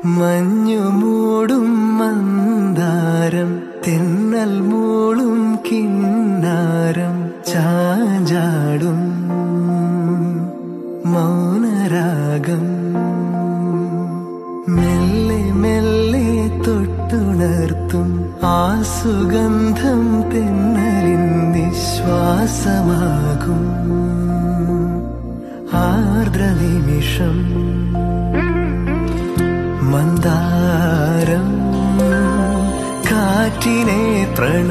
മഞ്ഞു മൂടും മന്ദാരം തെന്നൽ മൂളും കിന്നാരം ചാഞ്ചാടും മൗനരാഗം മെല്ലെ മെല്ലെ തൊട്ടുണർത്തും ആ സുഗന്ധം തെന്നലിൻ നിശ്വാസമാകും ആർദ്രനിമിഷം മന്ദാരം കാറ്റിനെ